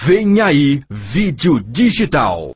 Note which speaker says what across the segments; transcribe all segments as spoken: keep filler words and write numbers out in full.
Speaker 1: Vem aí, vídeo digital.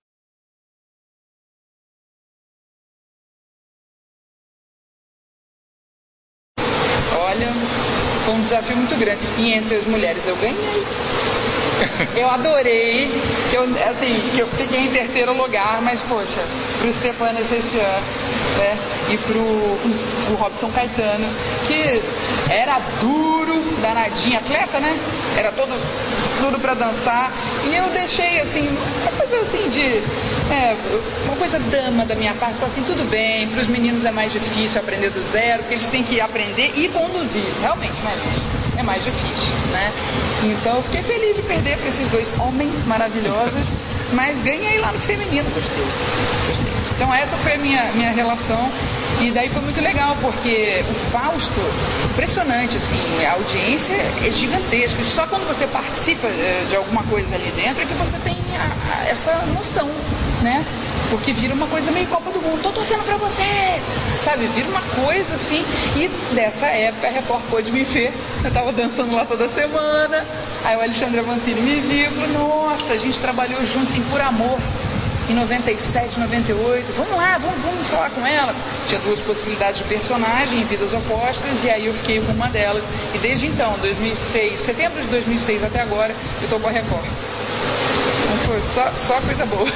Speaker 2: Olha, foi um desafio muito grande. E entre as mulheres eu ganhei. Eu adorei, que eu, assim, que eu fiquei em terceiro lugar, mas poxa, pro Stepan Essessian, né, e pro o Robson Caetano, que era duro, danadinho, atleta, né? Era todo duro pra dançar. E eu deixei, assim, uma coisa assim de... É, uma coisa dama da minha parte, falei assim, tudo bem, para os meninos é mais difícil aprender do zero, porque eles têm que aprender e conduzir, realmente, né, gente? É mais difícil, né? Então eu fiquei feliz de perder para esses dois homens maravilhosos, mas ganhei lá no feminino, gostei, gostei. Então essa foi a minha, minha relação, e daí foi muito legal, porque o Fausto, impressionante, assim, a audiência é gigantesca, e só quando você participa de alguma coisa ali dentro é que você tem a, a, essa noção, né? Porque vira uma coisa meio Copa do Mundo, tô torcendo pra você, sabe? Vira uma coisa assim, e dessa época a Record pôde me ver, eu tava dançando lá toda semana, aí o Alexandre Avancini me viu e falou, nossa, a gente trabalhou juntos em Por Amor, em noventa e sete, noventa e oito, vamos lá, vamos, vamos falar com ela. Tinha duas possibilidades de personagem em vidas opostas, e aí eu fiquei com uma delas, e desde então, dois mil e seis, setembro de dois mil e seis até agora, eu tô com a Record. Então foi só, só coisa boa.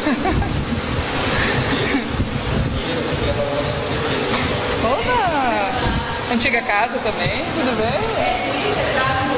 Speaker 2: Oba! Antiga casa também, tudo bem?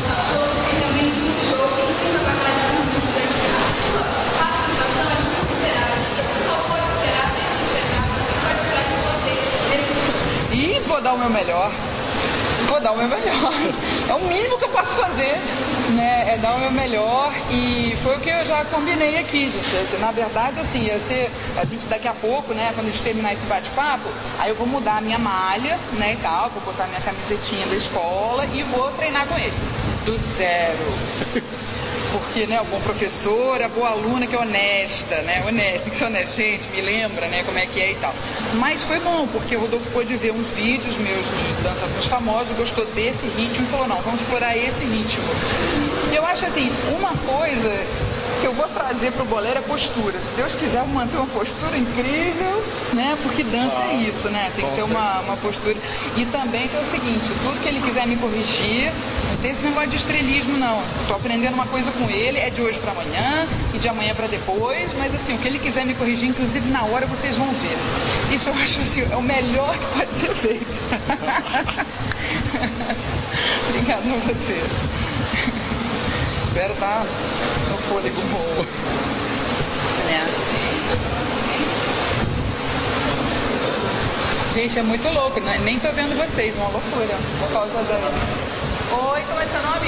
Speaker 2: E vou dar o meu melhor. Vou dar o meu melhor. É o mínimo que eu posso fazer, né? É dar o meu melhor, e foi o que eu já combinei aqui, gente. Na verdade, assim, ia ser, a gente daqui a pouco, né, quando a gente terminar esse bate-papo, aí eu vou mudar a minha malha, né, e tal, vou botar minha camisetinha da escola e vou treinar com ele. Do zero. Porque, né, o bom professor, a boa aluna que é honesta, né, honesta, tem que ser honesta, gente, me lembra, né, como é que é e tal. Mas foi bom, porque o Rodolfo pôde ver uns vídeos meus de dança com os famosos, gostou desse ritmo e falou, não, vamos explorar esse ritmo. E eu acho assim, uma coisa que eu vou trazer pro bolero é postura. Se Deus quiser, eu vou manter uma postura incrível, né? Porque dança é isso, né? Tem que ter uma, uma postura. E também tem o seguinte, tudo que ele quiser me corrigir, não tem esse negócio de estrelismo, não. Eu tô aprendendo uma coisa com ele, é de hoje para amanhã e de amanhã para depois, mas assim, o que ele quiser me corrigir, inclusive na hora, vocês vão ver. Isso eu acho assim, é o melhor que pode ser feito. Obrigada a você. Espero estar no fôlego bom. Né? Gente, é muito louco, né? Nem tô vendo vocês, uma loucura por causa das... Oi, como é seu nome?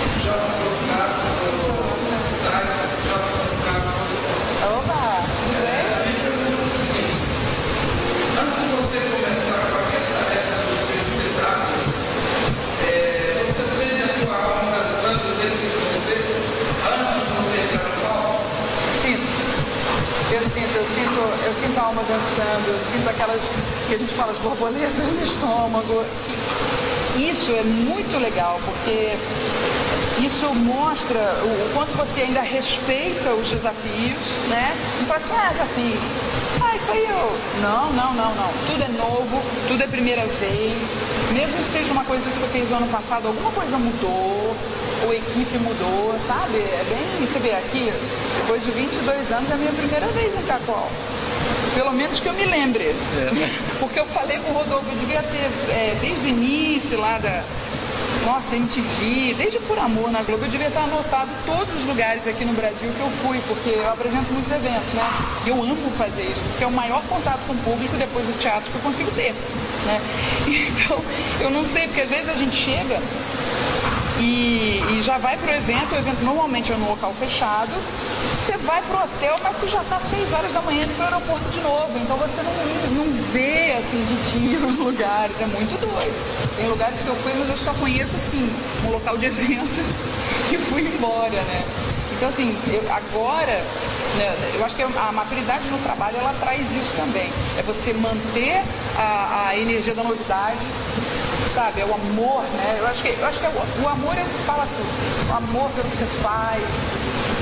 Speaker 2: Oba, tudo bem?
Speaker 3: Antes de você começar qualquer tarefa do teu espetáculo, é, você sente a tua alma dançando dentro de você antes de você entrar no palco?
Speaker 2: Sinto. Eu sinto, eu sinto, eu sinto a alma dançando, eu sinto aquelas que a gente fala, as borboletas no estômago. Isso é muito legal, porque isso mostra o quanto você ainda respeita os desafios, né? Não fala assim, ah, já fiz. Ah, isso aí eu... Não, não, não, não. Tudo é novo, tudo é primeira vez. Mesmo que seja uma coisa que você fez no ano passado, alguma coisa mudou, ou a equipe mudou, sabe? É bem... Você vê aqui, depois de vinte e dois anos, é a minha primeira vez em Cacoal. Pelo menos que eu me lembre. É. Porque eu falei com o Rodolfo, eu devia ter, é, desde o início lá da... Nossa, M T V, desde Por Amor na Globo, eu devia estar anotado todos os lugares aqui no Brasil que eu fui, porque eu apresento muitos eventos, né? E eu amo fazer isso, porque é o maior contato com o público depois do teatro que eu consigo ter, né? Então, eu não sei, porque às vezes a gente chega e, e já vai pro evento, o evento normalmente é no local fechado, você vai pro hotel, mas você já tá seis horas da manhã indo pro aeroporto de novo, então você não, não vê, assim, de dia os lugares, é muito doido. Tem lugares que eu fui, mas eu só conheço, assim, um local de eventos e fui embora, né? Então, assim, eu, agora, né, eu acho que a maturidade no trabalho, ela traz isso também. É você manter a, a energia da novidade, sabe? É o amor, né? Eu acho que, eu acho que é o, o amor é o que fala tudo. O amor pelo que você faz,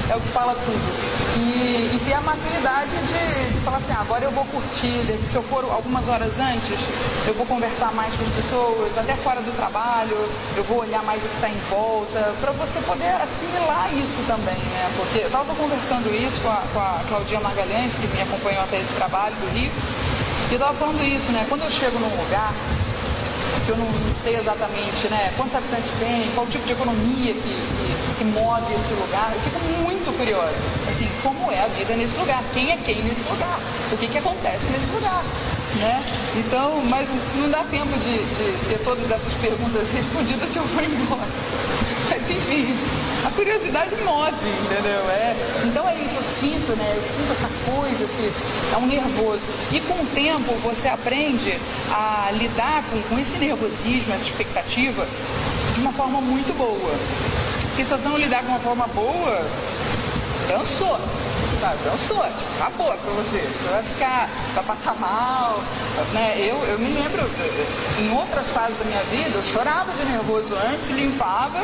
Speaker 2: é o que fala tudo. E, e ter a maturidade de, de falar assim, ah, agora eu vou curtir, se eu for algumas horas antes, eu vou conversar mais com as pessoas, até fora do trabalho, eu vou olhar mais o que está em volta, para você poder assimilar isso também, né? Porque eu estava conversando isso com a, com a Claudinha Magalhães, que me acompanhou até esse trabalho do Rio, e eu estava falando isso, né? Quando eu chego num lugar, que eu não, não sei exatamente, né, quantos habitantes tem, qual tipo de economia que, que, que move esse lugar, eu fico muito curiosa, assim, como é a vida nesse lugar, quem é quem nesse lugar, o que que acontece nesse lugar, né? Então, mas não dá tempo de, de ter todas essas perguntas respondidas se eu for embora. Mas enfim, a curiosidade move, entendeu? É, então é isso, eu sinto, né? Eu sinto essa coisa, esse, é um nervoso. E com o tempo você aprende a lidar com, com esse nervosismo, essa expectativa, de uma forma muito boa. Porque se você não lidar com uma forma boa, dançou. Sabe, dançou, tipo, acabou pra você. Você vai ficar, vai passar mal, né? Eu, eu me lembro, em outras fases da minha vida, eu chorava de nervoso antes, limpava,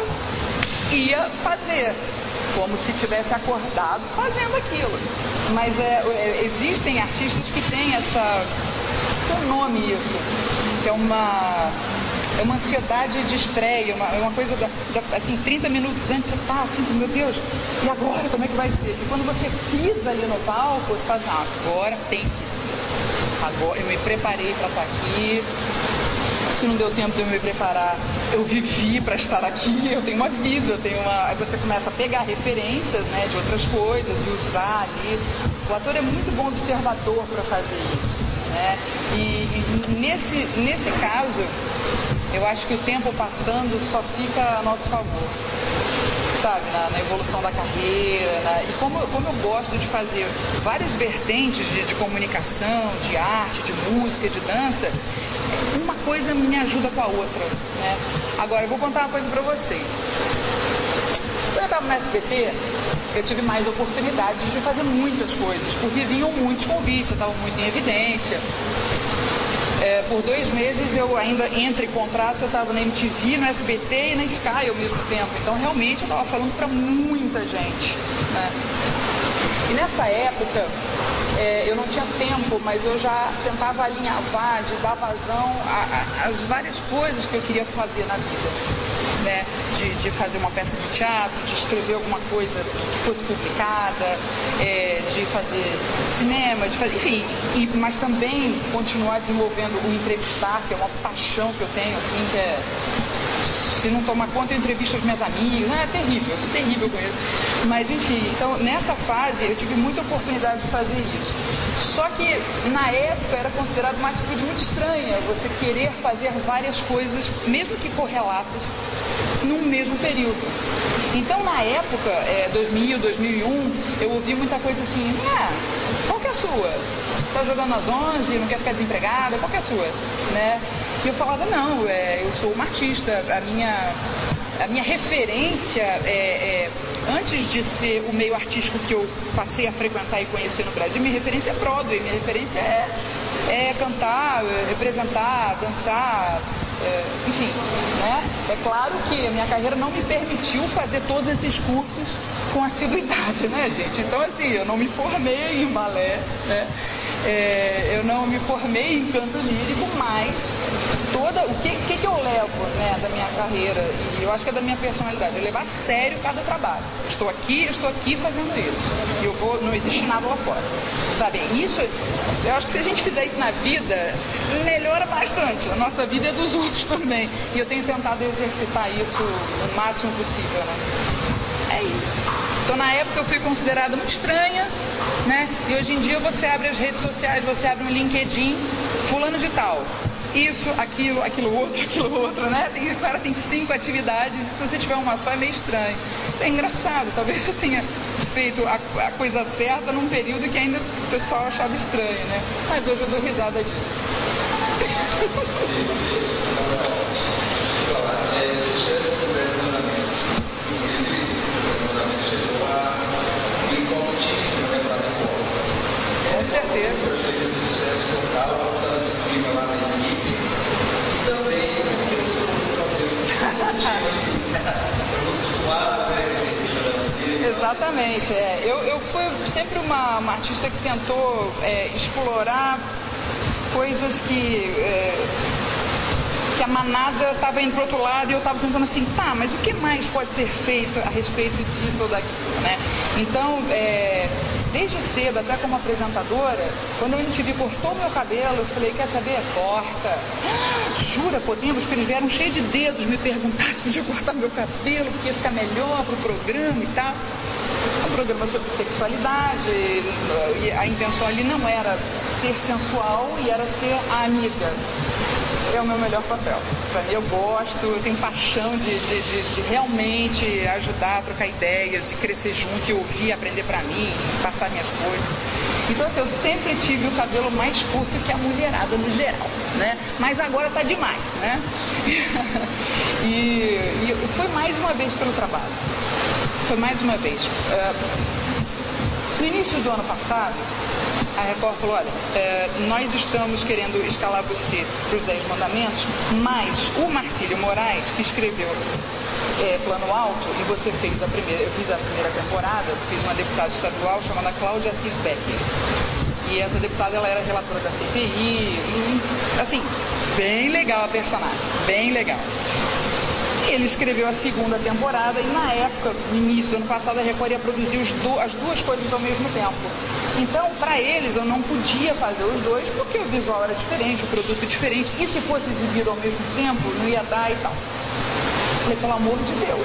Speaker 2: ia fazer, como se tivesse acordado fazendo aquilo. Mas é, é, existem artistas que têm essa, tem um nome isso, que é uma... É uma ansiedade de estreia, uma, é uma coisa, da, da, assim, trinta minutos antes você tá assim, meu Deus, e agora, como é que vai ser? E quando você pisa ali no palco, você fala assim, ah, agora tem que ser. Agora, eu me preparei para estar aqui, se não deu tempo de eu me preparar, eu vivi para estar aqui, eu tenho uma vida, eu tenho uma... Aí você começa a pegar referências, né, de outras coisas e usar ali. O ator é muito bom observador para fazer isso, né? E, e nesse, nesse caso, eu acho que o tempo passando só fica a nosso favor, sabe, na, na evolução da carreira, na, e como, como eu gosto de fazer várias vertentes de, de comunicação, de arte, de música, de dança, uma coisa me ajuda com a outra, né? Agora, eu vou contar uma coisa pra vocês. Quando eu estava no S B T, eu tive mais oportunidades de fazer muitas coisas, porque vinham muitos convites, eu estava muito em evidência. É, por dois meses eu ainda, entre contratos, eu estava na M T V, no S B T e na Sky ao mesmo tempo. Então, realmente, eu estava falando para muita gente, né? E nessa época, é, eu não tinha tempo, mas eu já tentava alinhavar, de dar vazão às várias coisas que eu queria fazer na vida, né? De, de fazer uma peça de teatro, de escrever alguma coisa que fosse publicada, é, de fazer cinema, de fazer, enfim, e, mas também continuar desenvolvendo o entrevistar, que é uma paixão que eu tenho, assim, que é... Se não tomar conta, eu entrevisto as minhas amigas, é terrível, eu sou terrível com isso. Mas enfim, então nessa fase eu tive muita oportunidade de fazer isso. Só que na época era considerado uma atitude muito estranha você querer fazer várias coisas, mesmo que correlatas, num mesmo período. Então na época, é, dois mil, dois mil e um, eu ouvi muita coisa assim, ah, qual que é a sua? Tá jogando nas onze, não quer ficar desempregada, qual que é a sua? Né? E eu falava, não, é, eu sou uma artista, a minha, a minha referência, é, é, antes de ser o meio artístico que eu passei a frequentar e conhecer no Brasil, minha referência é Broadway, minha referência é, é cantar, é representar, dançar, é, enfim, né? É claro que a minha carreira não me permitiu fazer todos esses cursos com assiduidade, né, gente? Então, assim, eu não me formei em balé, né? É, eu não me formei em canto lírico, mas toda, o que, que, que eu levo, né, da minha carreira, e eu acho que é da minha personalidade, é levar a sério cada trabalho. Estou aqui, eu estou aqui fazendo isso. Eu vou, não existe nada lá fora. Sabe, isso, eu acho que se a gente fizer isso na vida, melhora bastante. A nossa vida é dos outros também. E eu tenho tentado exercitar isso o máximo possível, né? É isso. Então, na época, eu fui considerada muito estranha, né? E hoje em dia você abre as redes sociais, você abre um LinkedIn, fulano de tal, isso, aquilo, aquilo outro, aquilo outro, né? Tem, o cara tem cinco atividades e se você tiver uma só é meio estranho. Então, é engraçado, talvez eu tenha feito a, a coisa certa num período que ainda o pessoal achava estranho, né? Mas hoje eu dou risada disso. Com certeza.
Speaker 3: Eu cheguei de sucesso local, botando esse clima lá na equipe. E também porque eu sou muito cabelo. Eu estou acostumado, né?
Speaker 2: Exatamente. É. Eu, eu fui sempre uma, uma artista que tentou é, explorar coisas que, é, que a manada estava indo para outro lado e eu estava tentando assim, tá, mas o que mais pode ser feito a respeito disso ou daquilo, né? Então, é, desde cedo, até como apresentadora, quando a M T V cortou meu cabelo, eu falei, quer saber? Corta. Jura, podemos? Porque eles vieram cheios de dedos me perguntar se podia cortar meu cabelo, porque ia ficar melhor pro programa e tal. Um programa sobre sexualidade, e a intenção ali não era ser sensual, e era ser a amiga. É o meu melhor papel. Pra mim, eu gosto, eu tenho paixão de, de, de, de realmente ajudar a trocar ideias e crescer junto e ouvir, aprender pra mim, enfim, passar minhas coisas. Então, assim, eu sempre tive o cabelo mais curto que a mulherada no geral, né? Mas agora tá demais, né? e, e foi mais uma vez pelo trabalho. Foi mais uma vez. Uh, no início do ano passado, a Record falou, olha, é, nós estamos querendo escalar você para os dez mandamentos, mas o Marcílio Moraes, que escreveu é, Plano Alto, e você fez a primeira, eu fiz a primeira temporada, fiz uma deputada estadual chamada Cláudia Assis Becker. E essa deputada, ela era relatora da C P I, e, assim, bem legal a personagem, bem legal. Ele escreveu a segunda temporada e na época, no início do ano passado, a Record ia produzir os do, as duas coisas ao mesmo tempo. Então, para eles, eu não podia fazer os dois porque o visual era diferente, o produto diferente, e se fosse exibido ao mesmo tempo, não ia dar e tal. Falei, pelo amor de Deus.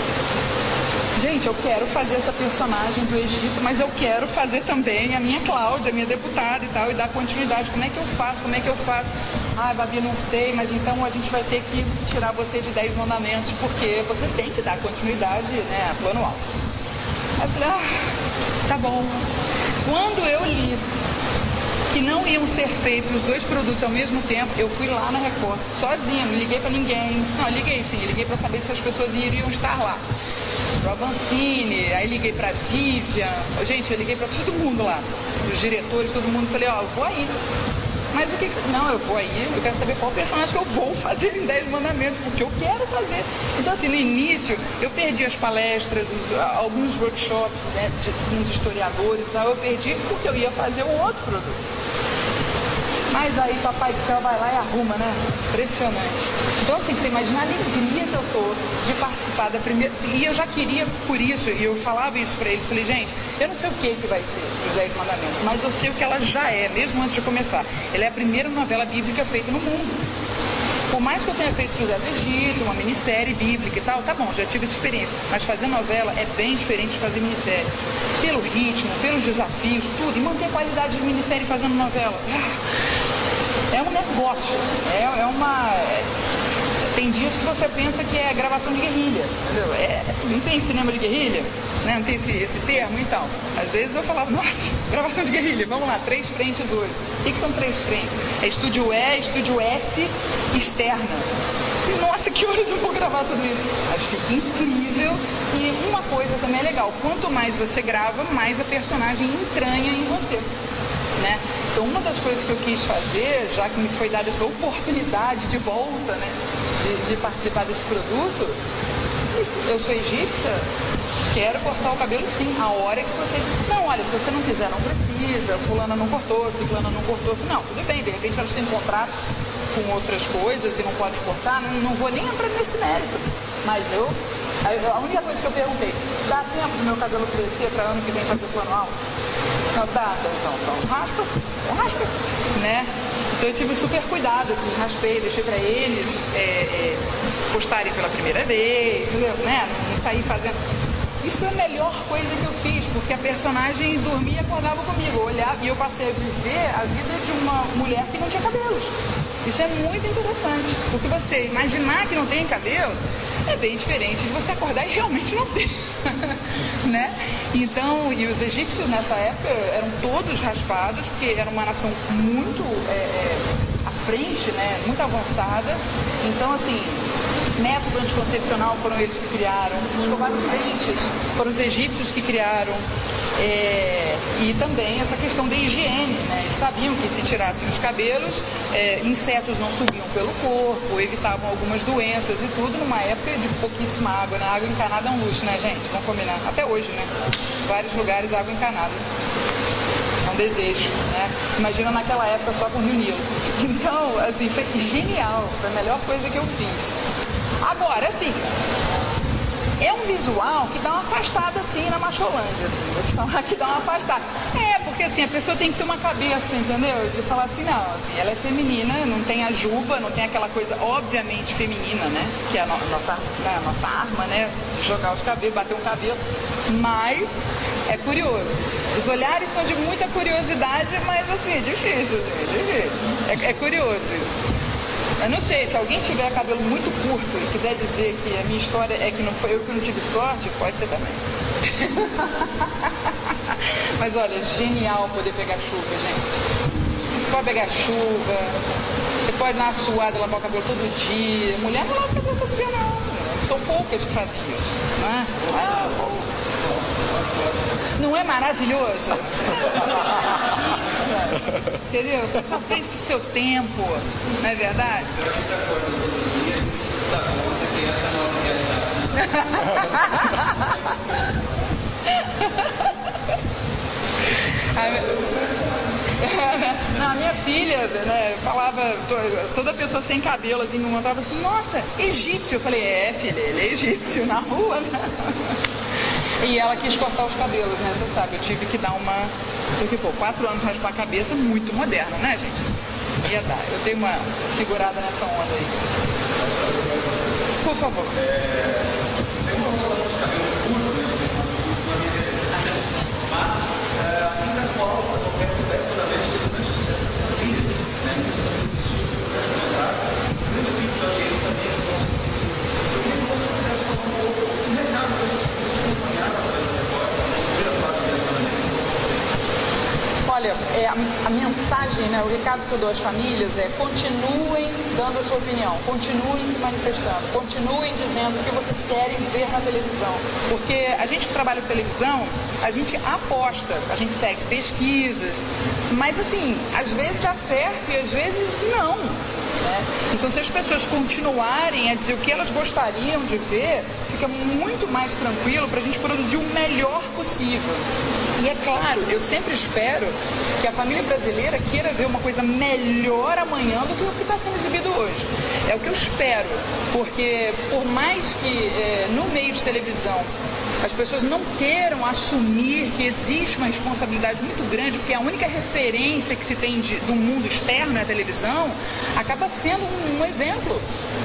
Speaker 2: Gente, eu quero fazer essa personagem do Egito, mas eu quero fazer também a minha Cláudia, a minha deputada e tal, e dar continuidade. Como é que eu faço? Como é que eu faço? Ah, Babi, não sei, mas então a gente vai ter que tirar você de dez mandamentos, porque você tem que dar continuidade, né, a Plano Alto. Aí eu falei, ah, tá bom. Quando eu li que não iam ser feitos os dois produtos ao mesmo tempo, eu fui lá na Record, sozinha, não liguei pra ninguém. Não, eu liguei sim, eu liguei pra saber se as pessoas iriam estar lá. Pro Avancini, aí liguei pra Vivian, gente, eu liguei pra todo mundo lá, os diretores, todo mundo, falei, ó, oh, eu vou aí. Mas o que que você... Não, eu vou aí, eu quero saber qual personagem que eu vou fazer em dez mandamentos, porque eu quero fazer. Então, assim, no início, eu perdi as palestras, os, alguns workshops, né, de uns historiadores e tal, eu perdi porque eu ia fazer o outro produto. Mas aí Papai do Céu vai lá e arruma, né? Impressionante. Então, assim, você imagina a alegria que eu tô de participar da primeira... E eu já queria por isso, e eu falava isso pra eles, falei, gente, eu não sei o que que vai ser dos Dez Mandamentos, mas eu sei o que ela já é, mesmo antes de começar. Ela é a primeira novela bíblica feita no mundo. Por mais que eu tenha feito José do Egito, uma minissérie bíblica e tal, tá bom, já tive essa experiência. Mas fazer novela é bem diferente de fazer minissérie. Pelo ritmo, pelos desafios, tudo. E manter a qualidade de minissérie fazendo novela. É um negócio, assim. É, é uma... É... Tem dias que você pensa que é gravação de guerrilha, entendeu? É, não tem cinema de guerrilha, né? Não tem esse, esse termo, então. Às vezes eu falava, nossa, gravação de guerrilha, vamos lá, três frentes hoje. O que, que são três frentes? É estúdio E, estúdio F, externa. E, nossa, que horas eu vou gravar tudo isso? Mas fica incrível e uma coisa também é legal, quanto mais você grava, mais a personagem entranha em você. Né? Então, uma das coisas que eu quis fazer, já que me foi dada essa oportunidade de volta, né, de, de participar desse produto, eu sou egípcia, quero cortar o cabelo sim, a hora que você... Não, olha, se você não quiser, não precisa, fulana não cortou, ciclana não cortou, não, tudo bem, de repente elas têm contratos com outras coisas e não podem cortar, não, não vou nem entrar nesse mérito, mas eu... A única coisa que eu perguntei, dá tempo do meu cabelo crescer para ano que vem fazer plano alto? Não, dá, então, então raspa, raspa, né? Então eu tive super cuidado, assim, raspei, deixei para eles é, é, postarem pela primeira vez, entendeu? Né? Não, não saí fazendo... E foi a melhor coisa que eu fiz, porque a personagem dormia e acordava comigo, eu olhava, e eu passei a viver a vida de uma mulher que não tinha cabelos. Isso é muito interessante, porque você imaginar que não tem cabelo é bem diferente de você acordar e realmente não ter, né? Então, e os egípcios nessa época eram todos raspados, porque era uma nação muito é, é, à frente, né? Muito avançada. Então, assim, Método anticoncepcional foram eles que criaram. Escovar os dentes foram os egípcios que criaram. É, e também essa questão da higiene, né? Eles sabiam que se tirassem os cabelos, é, insetos não subiam pelo corpo, evitavam algumas doenças e tudo, numa época de pouquíssima água, né? Água encanada é um luxo, né, gente? Vamos combinar. Até hoje, né? Vários lugares, água encanada. É um desejo, né? Imagina naquela época só com o Rio Nilo. Então, assim, foi genial. Foi a melhor coisa que eu fiz. Agora, assim, é um visual que dá uma afastada assim na Macholândia, assim, vou te falar que dá uma afastada. É, porque assim, a pessoa tem que ter uma cabeça, entendeu? De falar assim, não, assim, ela é feminina, não tem a juba, não tem aquela coisa obviamente feminina, né? Que é a no nossa, né? a nossa arma, né? De jogar os cabelos, bater um cabelo. Mas é curioso. Os olhares são de muita curiosidade, mas assim, é difícil, gente, é difícil. É, é curioso isso. Eu não sei, se alguém tiver cabelo muito curto e quiser dizer que a minha história é que não foi eu que não tive sorte, pode ser também. Mas olha, genial poder pegar chuva, gente. Pode pegar chuva, você pode dar uma suada, lavar o cabelo todo dia. Mulher não lava o cabelo todo dia, não. São poucas que fazem isso, não é? Ah, não é maravilhoso? Entendeu? Está à sua frente do seu tempo, não é verdade? Não, a minha filha, né, falava, toda pessoa sem cabelo assim, me montava assim, nossa, egípcio. Eu falei, é, filha, ele é egípcio na rua, né? E ela quis cortar os cabelos, né? Você sabe, eu tive que dar uma... Porque, pô, quatro anos raspar a cabeça, muito moderno, né, gente? Ia dar. Eu dei uma segurada nessa onda aí. Por favor.
Speaker 4: É, tem uma falando de cabelo curto, né? Mas, é, ainda falta, não quero dez fundamentos de grande sucesso nas famílias, né? O grande pico de audiência também é o nosso conhecido. Eu queria que você pudesse falar um pouco do mercado desses acompanhado pela Record, nessa primeira fase de relacionamento.
Speaker 2: Olha, é, a, a mensagem, né, o recado que eu dou às famílias é: continuem dando a sua opinião, continuem se manifestando, continuem dizendo o que vocês querem ver na televisão. Porque a gente que trabalha com televisão, a gente aposta, a gente segue pesquisas, mas assim, às vezes dá certo e às vezes não. Né? Então, se as pessoas continuarem a dizer o que elas gostariam de ver, fica muito mais tranquilo para a gente produzir o melhor possível. E é claro, eu sempre espero que a família brasileira queira ver uma coisa melhor amanhã do que o que está sendo exibido hoje. É o que eu espero, porque por mais que é, no meio de televisão as pessoas não queiram assumir que existe uma responsabilidade muito grande, porque a única referência que se tem de, do mundo externo é a televisão, acaba sendo um, um exemplo.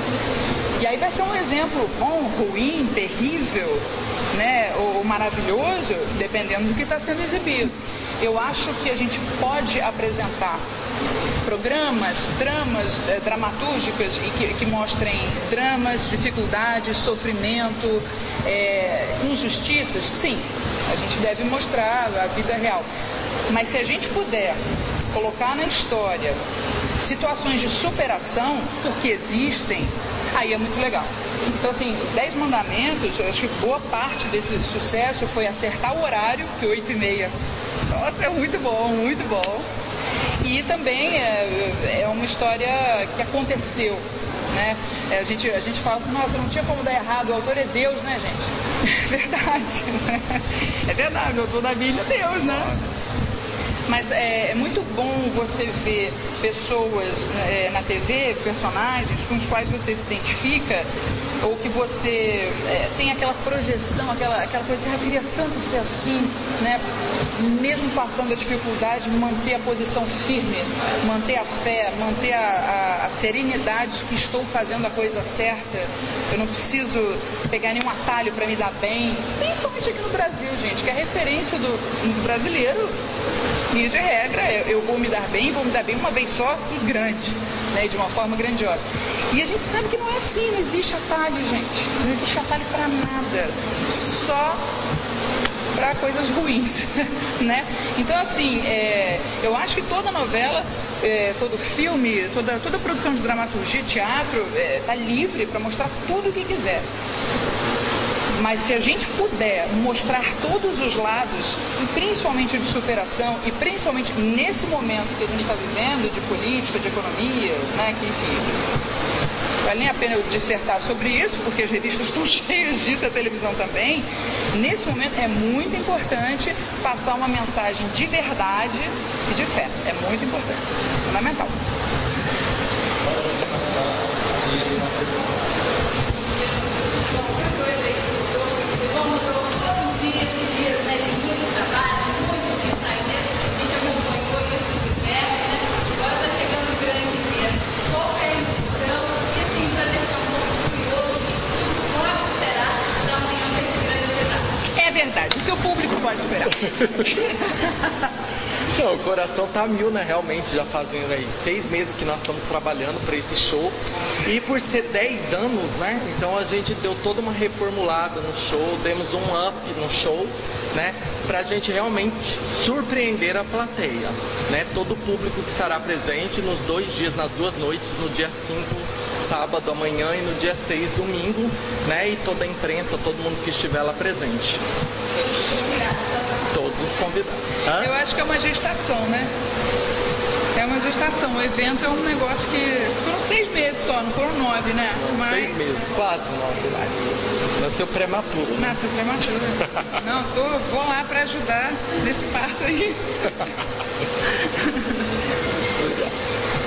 Speaker 2: E aí vai ser um exemplo bom, ruim, terrível, né, ou maravilhoso, dependendo do que está sendo exibido. Eu acho que a gente pode apresentar programas, tramas é, dramatúrgicas e que, que mostrem dramas, dificuldades, sofrimento, é, injustiças, sim, a gente deve mostrar a vida real. Mas se a gente puder colocar na história situações de superação, porque existem, aí é muito legal. Então, assim, Dez Mandamentos, eu acho que boa parte desse sucesso foi acertar o horário, que oito e meia, nossa, é muito bom, muito bom. E também é, é uma história que aconteceu, né? É, a, gente, a gente fala assim, nossa, não tinha como dar errado, o autor é Deus, né, gente? É verdade, né? É verdade, o autor da Bíblia é Deus, né? Mas é, é muito bom você ver pessoas é, na T V, personagens com os quais você se identifica, ou que você é, tem aquela projeção, aquela, aquela coisa, ah, eu queria tanto ser assim, né? Mesmo passando a dificuldade, manter a posição firme, manter a fé, manter a, a, a serenidade de que estou fazendo a coisa certa. Eu não preciso pegar nenhum atalho para me dar bem, principalmente aqui no Brasil, gente, que a referência do, do brasileiro, e de regra, eu vou me dar bem, vou me dar bem uma vez só e grande, né, de uma forma grandiosa. E a gente sabe que não é assim, não existe atalho, gente. Não existe atalho para nada. Só para mostrar coisas ruins, né? Então, assim, é, eu acho que toda novela, é, todo filme, toda, toda produção de dramaturgia, teatro, está é, livre para mostrar tudo o que quiser. Mas se a gente puder mostrar todos os lados, e principalmente de superação, e principalmente nesse momento que a gente está vivendo, de política, de economia, né, que enfim, vale nem a pena eu dissertar sobre isso, porque as revistas estão cheias disso, a televisão também. Nesse momento é muito importante passar uma mensagem de verdade e de fé. É muito importante, fundamental. Verdade, o que o público pode esperar?
Speaker 5: Não, o coração tá mil, né? Realmente, já fazendo aí seis meses que nós estamos trabalhando para esse show. E por ser dez anos, né? Então a gente deu toda uma reformulada no show, demos um up no show, né? Pra gente realmente surpreender a plateia, né? Todo o público que estará presente nos dois dias, nas duas noites, no dia cinco, sábado, amanhã, e no dia seis, domingo, né? E toda a imprensa, todo mundo que estiver lá presente. Todos os convidados. Hã?
Speaker 2: Eu acho que é uma gestação, né? É uma gestação. O evento é um negócio que... Foram seis meses só, não foram nove, né? Mas...
Speaker 5: Seis meses, quase nove. Nasceu prematuro, né?
Speaker 2: Nasceu prematuro. Não, tô, vou lá para ajudar nesse parto aí.